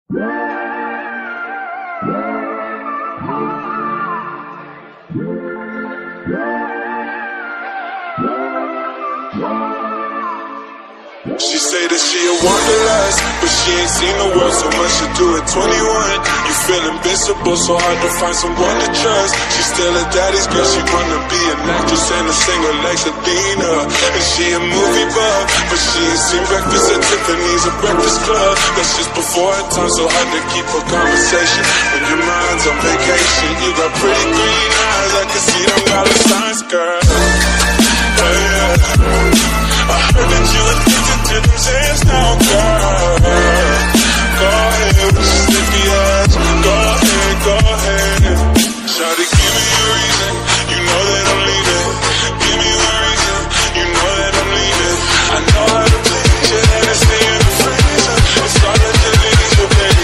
She say that she a wanderlust, but she ain't seen the world so much to do at 21. You feel invincible, so hard to find someone to trust. She's still a daddy's girl, she wanna be an actress and a singer like Selena. And she a movie buff, but she ain't seen Breakfast at Tiffany's or Breakfast Club. That's just before her time, so hard to keep a conversation when your mind's on vacation. You got pretty green eyes, I can see them dollar signs, girl. Oh yeah, I heard that you addicted to them hands now, girl. Go ahead with your sticky ass. Go ahead, go ahead. Shawty, give me a reason. You know that I'm leaving. Give me a reason. You know that I'm leaving. I know how to please you, and it's stay in the freezer. It's all that you need, so baby,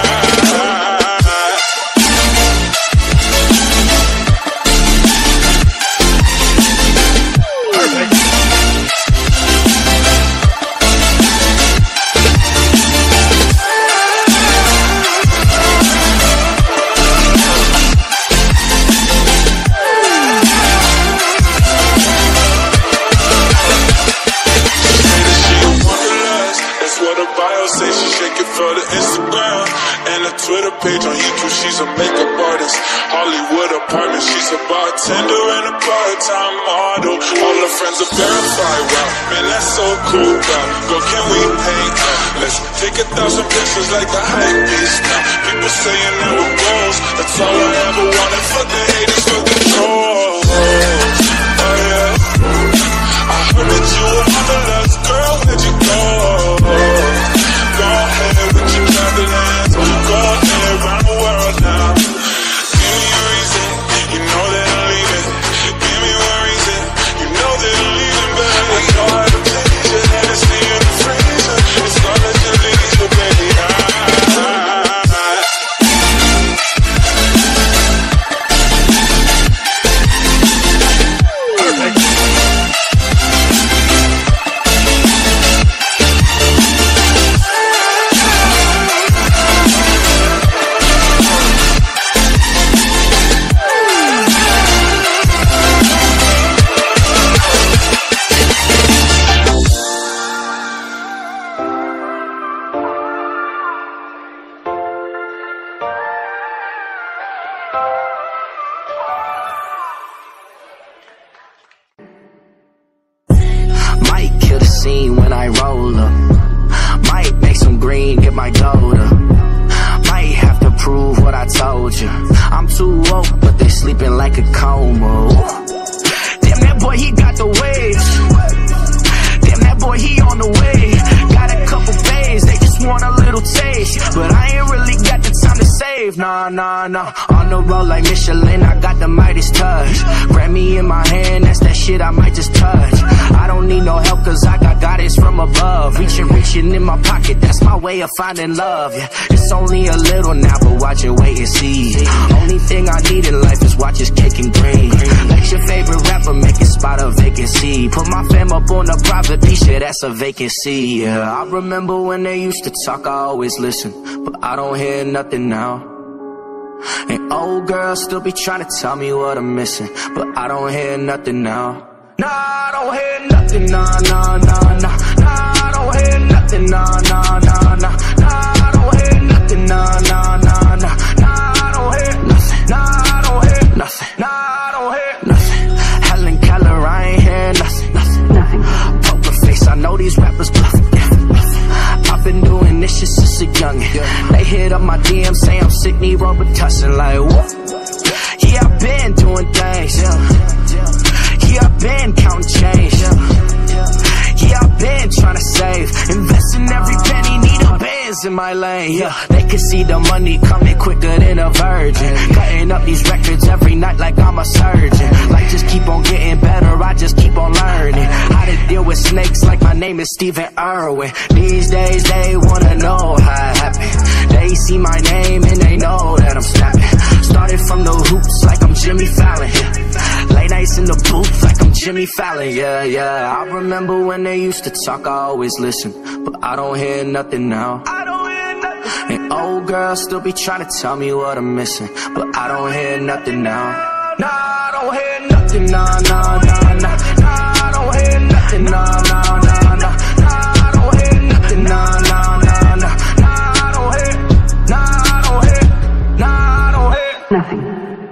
Twitter page on YouTube, she's a makeup artist. Hollywood apartment, she's a bartender and a part-time model. All her friends are verified, wow, man, that's so cool, wow. Girl, can we hang out? Let's take 1,000 pictures like the hype beast now. People saying that we're goals, that's all I ever wanted. Fuck the haters, fuck the trolls. Oh yeah, I heard that you were on the last girl, where'd you go? Go ahead with your travelings. Go ahead around the world now. Give me a reason. You know that I'm leaving. Give me a reason. You know that I'm leaving, baby. I know how to please you, and it's stay in the freezer. It's all that you need, so baby, when I roll up. Might make some green, get my gold up. Might have to prove what I told you. I'm too woke, but they sleeping like a coma. Damn, that boy, he got the waves. Damn, that boy, he on the way. Got a couple babes, they just want a little taste. But I ain't really got the time to save. Nah, nah, nah. On the road like Michelin, I got the Midas touch. Grammy in my hand, that's that shit I might just touch. I don't need no help, cause I got guidance from above. Reaching in my pocket, that's my way of finding love. Yeah, it's only a little now, but watch it, wait and see. Only thing I need in life is watch is cake and green. Let your favorite rapper make it spot a vacancy. Put my fam up on a private beach, yeah, that's a vacancy. Yeah, I remember when they used to talk, I always listen, but I don't hear nothing now. And old girls still be trying to tell me what I'm missing, but I don't hear nothing now. Nah, I don't hear nothing, nah, nah, nah, nah. Nah, I don't hear nothing, nah, nah, nah, nah. Nah, I don't hear nothing, nah, nah, nah, nah. Nah, I don't hear nothing, nah, I don't hear nothing. Nah, I don't hear nothing. Helen Keller, I ain't hear nothing, nothing. Poker face, I know these rappers bluffing, yeah. I've been doing this shit since a youngin'. They hit up my DM, say I'm sick, need Robitussin, like what? Yeah, I've been doing things, yeah, I've been counting change. Yeah, I've been trying to save. Investing every penny, need a Benz in my lane. Yeah, they can see the money coming quicker than a virgin. Cutting up these records every night like I'm a surgeon. Like just keep on getting better, I just keep on learning how to deal with snakes like my name is Stephen Irwin. These days they wanna know how it happened. They see my name and they know that I'm snapping. Started from the hoops like I'm Jimmy Fallon. Late nights in the booth like I'm Jimmy Fallon. Yeah, yeah, I remember when they used to talk, I always listen, but I don't hear nothing now. I don't hear nothing. And old girl still be trying to tell me what I'm missing, but I don't hear nothing now. Nah, I don't hear nothing, nah, nah, nah, nah. Nah, I don't hear nothing, nah, nah, nah, nah. Nah, I don't hear nothing, nah, nah, nah, nah. Nah, I don't hear, nah, I don't hear, nah, I don't hear nothing.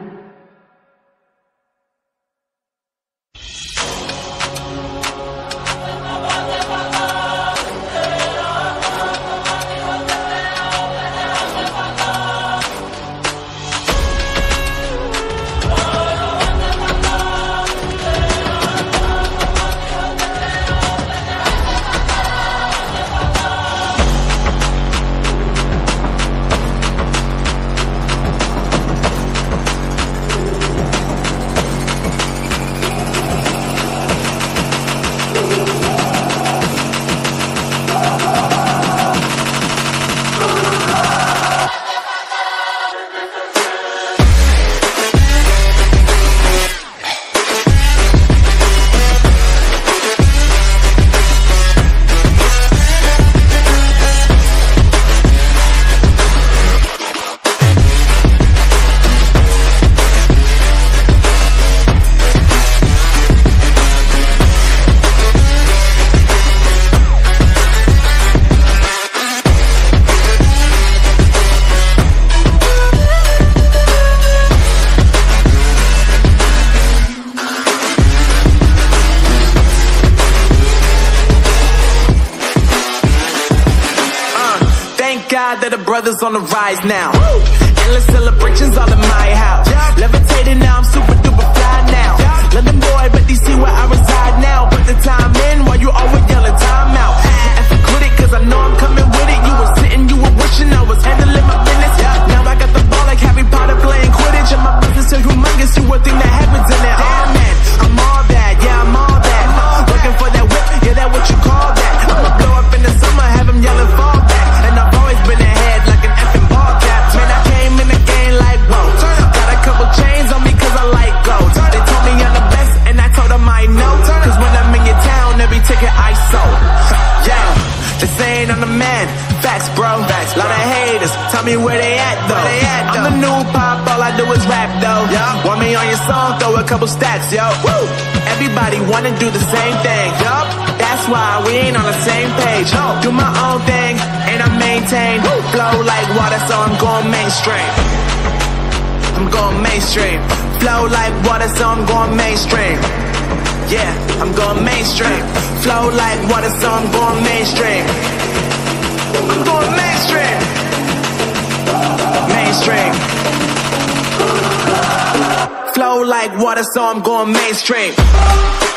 God that the brothers on the rise now. Endless celebrations all in my house. Levitating now, I'm super duper fly now. London boy, but they see where I reside now. Put the time in while you always yelling time out. And for quit it, cause I know I'm coming with it. You were sitting, you were wishing I was handling my business. Now I got the ball like Harry Potter playing Quidditch. And my business so humongous, you would think that happens in it. Damn man, I'm all that, yeah I'm all that. Looking for that whip, yeah that what you call that. I'ma blow up in the summer, have them yelling fall back. And I've always been ahead like an effing ball cap. Man, I came in the game like whoa. Got a couple chains on me cause I like gold. They told me I'm the best and I told them I know. Cause when I'm in your town, every ticket I sold. Yeah, they saying I'm the man. Facts bro, facts. Lot of haters, tell me where they at though. I'm the new pop, all I do is rap though. Want me on your song, throw a couple stats, yo. Woo! Everybody wanna do the same thing, yup. That's why we ain't on the same page. Do my own thing, and I maintain. Flow like water, so I'm going mainstream. I'm going mainstream. Flow like water, so I'm going mainstream. Yeah, I'm going mainstream. Flow like water, so I'm going mainstream. I'm going mainstream. Mainstream. Flow like water, so I'm going mainstream.